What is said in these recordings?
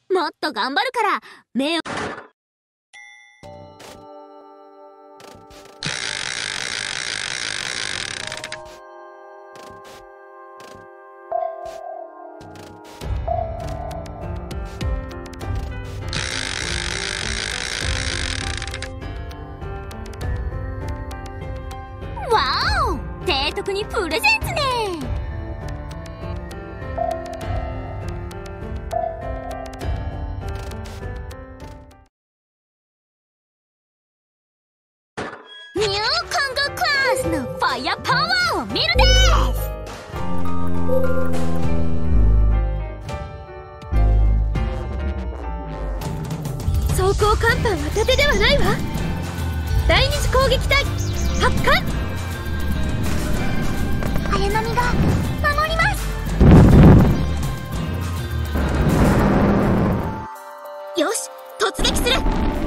もっと頑張るから目を。わお、提督にプレゼンツね。ニューコンゴクラスのファイアパワーを見るです。 装甲甲板は盾ではないわ。第二次攻撃隊発艦。 綾波が守ります。 よし、突撃する。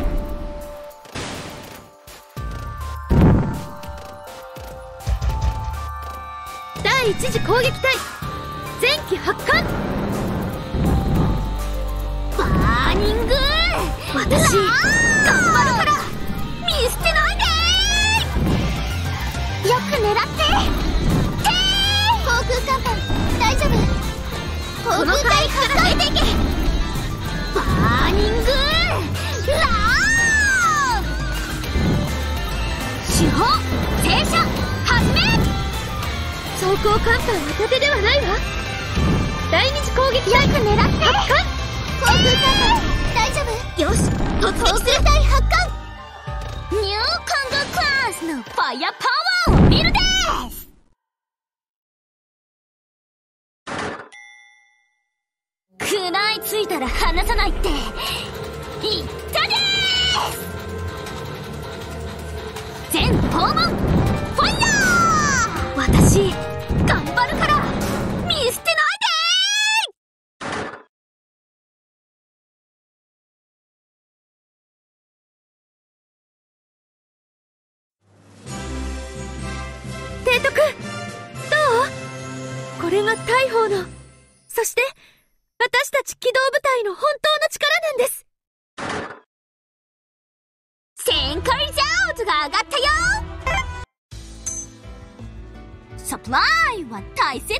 第一次攻撃隊前期発艦。 バーニング、 私頑張るから見捨てないで。よく狙って航空甲板大丈夫。 この海域から出ていけ。 バーニングラー。手法停車始め。 装甲甲板は盾ではないわ。第二次攻撃隊よく狙って発艦。 航空甲板大丈夫。 よし、突撃する。 航空隊発艦。ニューコンゴクラスのファイアパワーを見るです。食らいついたら離さないって言ったでーす。全訪問ファイヤー。 私頑張るから見捨てないでー。提督、どう？これが大砲の、そして私たち機動部隊の本当の力なんです。 旋回ジャーズが上がったよ。サプライは大切ね。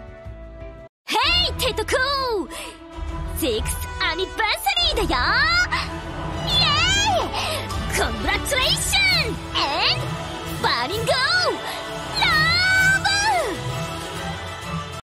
ヘイ提督、6th アニバーサリーだよ。